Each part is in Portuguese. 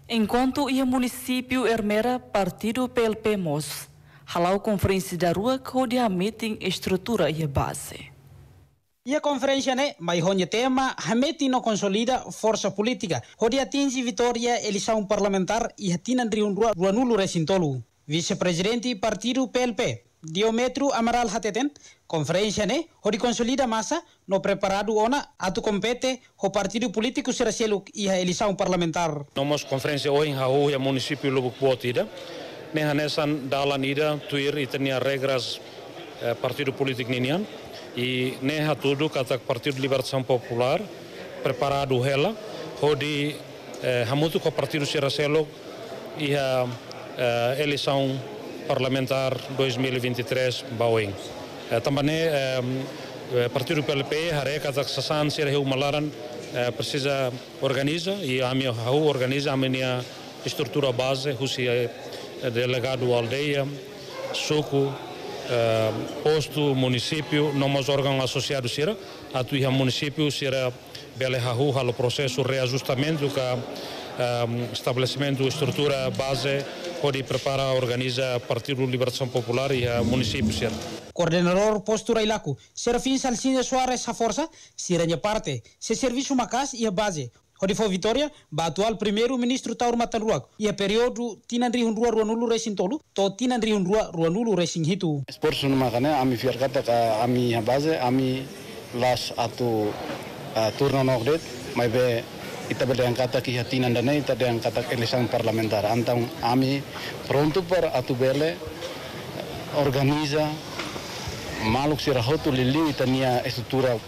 Enquanto o município Ermera, partido PLP MOS, halau conferência da rua que dia meeting estrutura e base. E a conferência mai honha tema hameti no consolida força política. Hodi atinge vitória eleição parlamentar e hatinan riunrua ruanulo recintolu. Vice-presidente partido PLP Diometro Amaral Hateten, conferência hodi consolida massa no preparado ona atu compete o partido político seraselo e a eleição parlamentar. Nomos conferência hoje hau ya município Lubuk Botida. Nehanesan dalan ida tuir itania regras partido político ninian. E neha tudo kata Partido Libertação Popular preparado ela hodi hamutu com o Partido Seraselo e a eleição parlamentar 2023 bauing. Também Partido PLP hare kata sasan sireu malaran precisa organiza e a minha organiza a minha estrutura base husi delegado aldeia suco posto município nomos órgão associado sira atuiha município sira bele hahu halo processo reajustamento ka estabelecimento estrutura base pode prepara organiza Partido Libertação Popular e a município sira coordenador postura ilaku Serafim Salcina Soares a força siranya parte se serviço macas e a base Hodi foi vitória, ba atual primeiro-ministro Taur Matanruak. E a período tinan rihunrua ruanulu racing tolu, to tinan rihunrua ruanulu racing hitu. Esporte numa kane, ami fiar kata ka ami base, ami las atu turno nogdet, mai be ita bele angkata ki hatinan dane, ita de angkata eleição parlamentar. Então, ami pronto para atu bele organiza maluk sirahotu liliu itania estrutura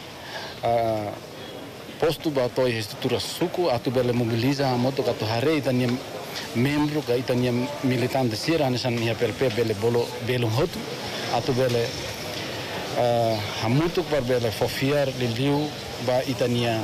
posto bato estrutura suku atu bele mobiliza moto katu hare itania membro ka itania militante sira nesan ia PLP bele bolo belum hotu atu bele hamutuk par bele fofiar liliu ba itania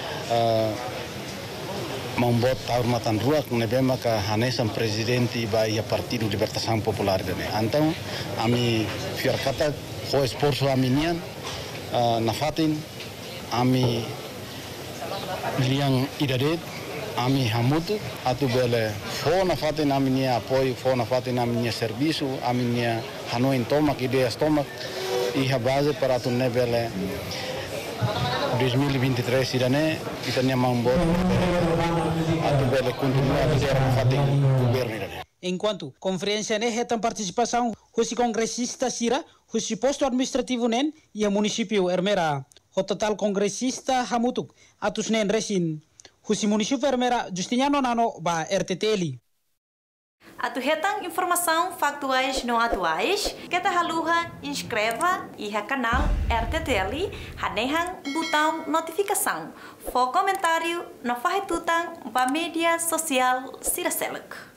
membuat Taur Matanruak nebema ka hanesan presidente ba ia Partido Libertação Popular dene antau ami fiar kata ho esforço aminian nafatin ami liang idadet ami hamutu atu bele fona fatin aminia apoio fona fatin aminia serviço aminia hanoin tomak ideias tomak iha base para atu nebele 2023 irane itania mambo atu bele continua bicara fatin governo irane. Enquanto conferência retam participação husi congressista sira husi posto administrativo nen e a município Ermera. O total congressista hamutuk atus nen resin husi município Ermera Justiniano Nano ba RTTL. Atu hetang informação factuais não atuais, kita haluha inscreva e ha canal RTTL hanehang botão notificação. For comentário no farretutang ba mídia social Siraseluk.